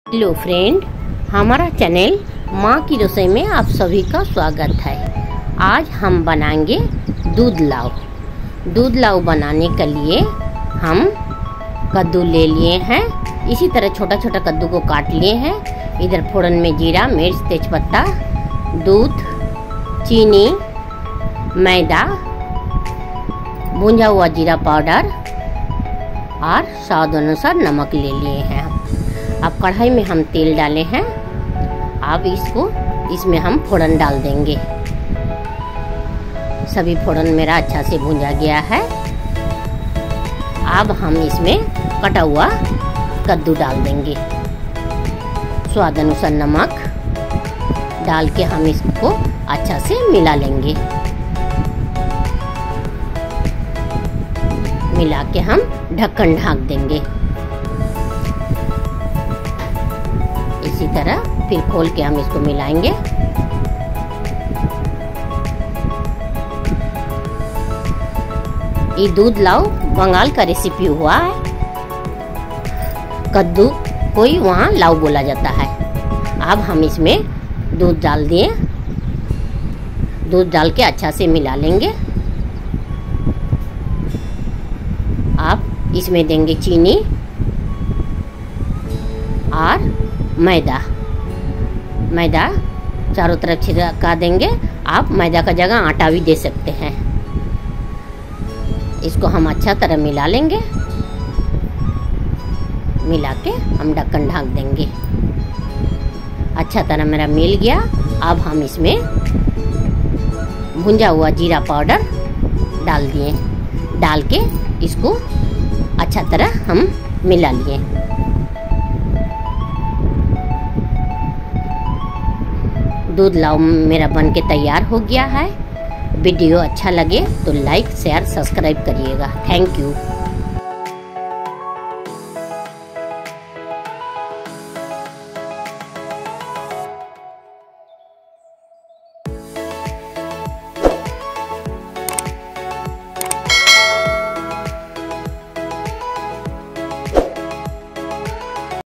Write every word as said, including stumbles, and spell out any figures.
Hello friend, हमारा channel माँ की रसोई में आप सभी का स्वागत है। आज हम बनाएंगे दूध लाव। दूध लाव बनाने के लिए हम कद्दू ले लिए हैं। इसी तरह छोटा छोटा कद्दू को काट लिए हैं। इधर फोड़न में जीरा, मिर्च, तेजपत्ता, दूध, चीनी, मैदा, भुंजा हुआ जीरा पाउडर और स्वाद अनुसार नमक ले लिए हैं। अब कढ़ाई में हम तेल डाले हैं। अब इसको इसमें हम फोड़न डाल देंगे। सभी फोड़न मेरा अच्छा से भुंजा गया है। अब हम इसमें कटा हुआ कद्दू डाल देंगे। स्वाद अनुसार नमक डाल के हम इसको अच्छा से मिला लेंगे। मिला के हम ढक्कन ढक देंगे। इसी तरह फिर खोल के हम इसको मिलाएंगे। ये दूध लाव बंगाल का रेसिपी हुआ है। कद्दू कोई वहाँ लाव बोला जाता है। अब हम इसमें दूध डाल दिए। दूध डाल के अच्छा से मिला लेंगे। अब इसमें देंगे चीनी और मैदा। मैदा चारों तरफ छिड़का देंगे। आप मैदा का जगह आटा भी दे सकते हैं। इसको हम अच्छा तरह मिला लेंगे। मिला के हम ढक्कन ढक देंगे। अच्छा तरह मेरा मिल गया। अब हम इसमें भुंजा हुआ जीरा पाउडर डाल दिए। डाल के इसको अच्छा तरह हम मिला लिए। दूध लाव मेरा बन के तैयार हो गया है। वीडियो अच्छा लगे तो लाइक, शेयर, सब्सक्राइब करिएगा। Thank you.